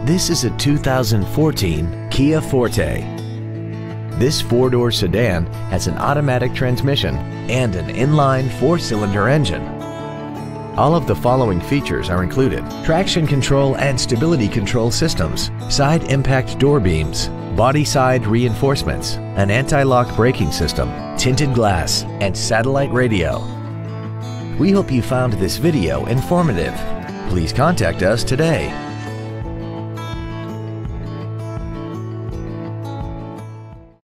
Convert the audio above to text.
This is a 2014 Kia Forte. This four-door sedan has an automatic transmission and an inline four-cylinder engine. All of the following features are included: traction control and stability control systems, side impact door beams, body side reinforcements, an anti-lock braking system, tinted glass, and satellite radio. We hope you found this video informative. Please contact us today.